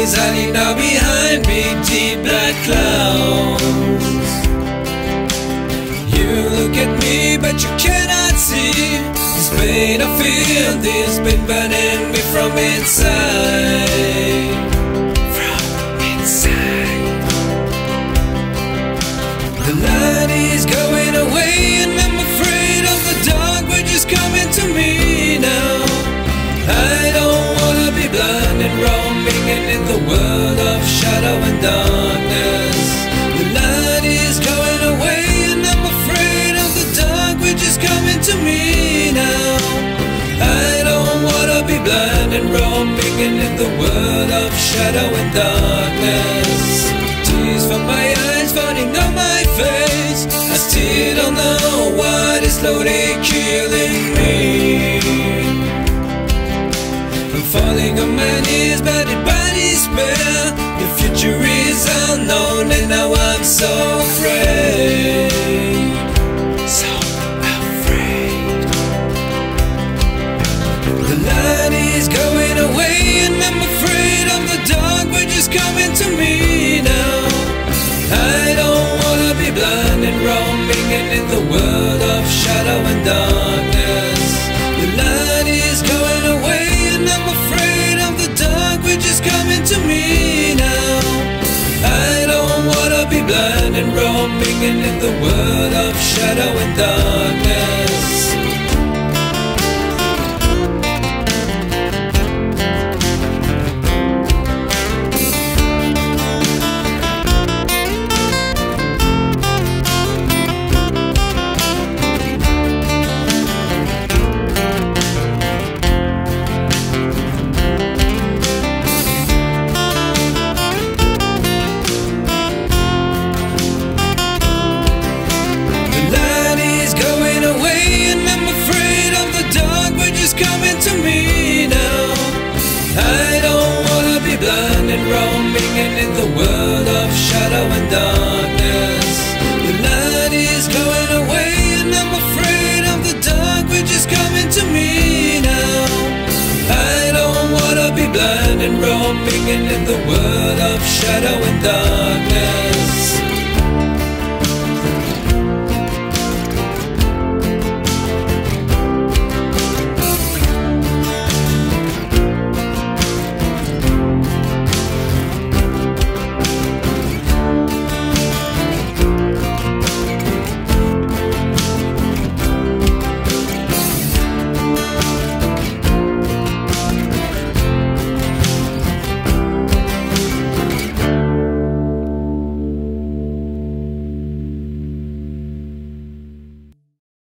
is hiding now behind big deep black clouds. You look at me but you cannot see this pain I feel, this pain burning me from inside. From inside. The light is going away and I'm afraid of the dark which is coming to me now. I don't wanna be blind and roaming in the world of shadow and darkness. The light is going away and I'm afraid of the dark which is coming to me now. I don't wanna be blind and roaming in the world of shadow and darkness. Tears from my eyes falling on my face, I still don't know what is slowly killing me. I'm falling on my knees, blinded by despair. The future is unknown and now I'm so afraid. So afraid. The light is going away and I'm afraid of the dark which is coming to me now. I don't wanna be blind and roaming in the world of shadow and darkness. The light is going away and I'm afraid of the dark which is coming to me now. I don't wanna be blind and roaming in the world of shadow and darkness. Coming to me now. I don't wanna be blind and roaming in the world of shadow and darkness. The light is going away and I'm afraid of the dark which is coming to me now. I don't wanna be blind and roaming in the world of shadow and darkness.